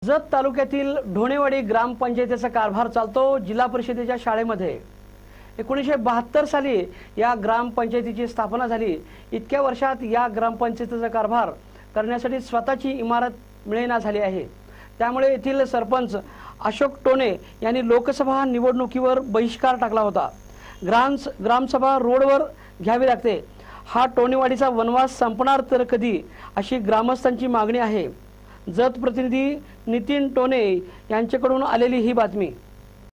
जत तालुक्यातील ढोणेवाडी ग्रामपंचायतीचा कारभार चालतो। जिल्हा परिषदेच्या शाळेमध्ये 1972 साली या ग्रामपंचायतीची स्थापना झाली। इतक्या वर्षात या ग्रामपंचायतीचा कारभार करण्यासाठी स्वतःची इमारत मिळेना झाली आहे। त्यामुळे येथील सरपंच अशोक टोने यांनी लोकसभा निवडणुकीवर बहिष्कार टाकला होता। ग्रामसभा रोडवर घ्यावी लागते। हा टोणेवाडीचा वनवास संपणार तर कधी, अशी ग्रामस्थांची मागणी आहे। जत प्रतिनिधी नितीन टोने यांच्याकडून आलेली ही बातमी।